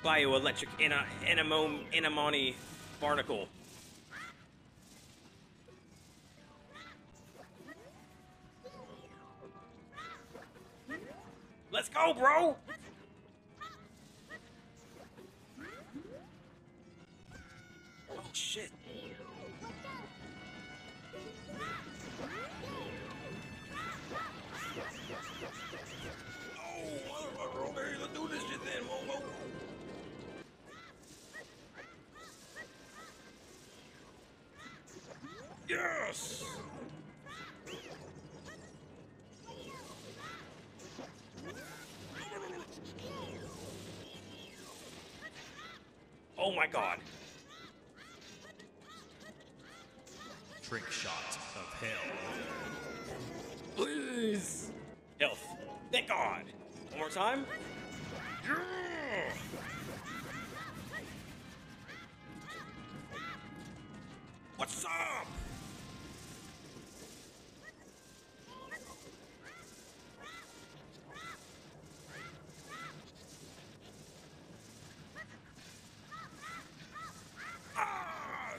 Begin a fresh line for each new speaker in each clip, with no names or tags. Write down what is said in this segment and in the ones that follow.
bioelectric anemone barnacle. Let's go, bro! Oh, shit. Oh, okay, let's do this shit then, Momo. Yes! Oh my god.
Trick shot of hell.
Please. Health. Thank god. One more time. Yeah. What's up? Ah!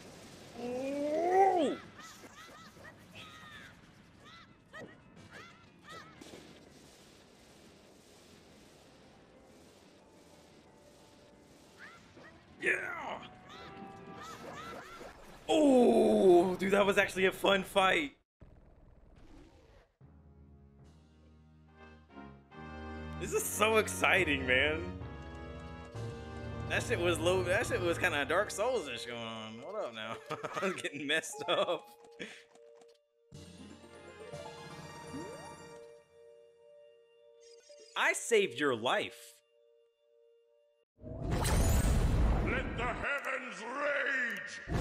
Ooh! Yeah! Oh, dude, that was actually a fun fight. This is so exciting, man. That shit was low. That shit was kind of Dark Souls-ish going on. Hold up now. I was getting messed up. I saved your life.
Let the heavens rage!